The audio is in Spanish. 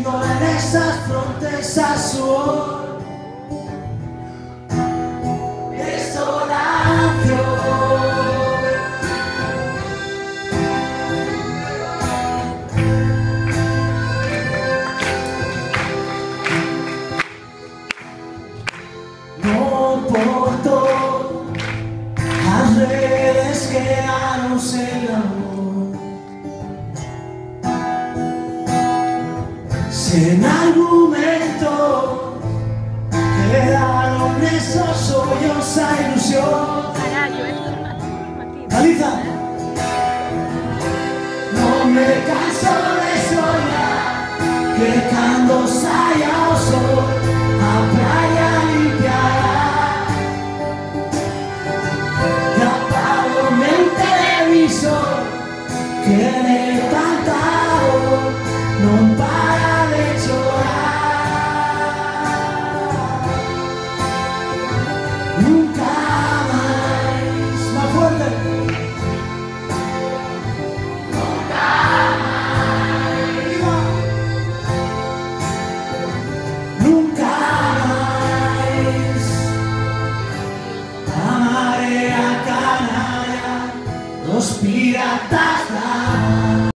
Viviendo en esas frontes azul, no importó, las redes quedaron el amor. Si en algún momento quedaron esos hoyos a ilusión. Aliza, no me canso de soñar que cuando salga el sol a playa limpiará. Y apago el televisor que de tanta voz no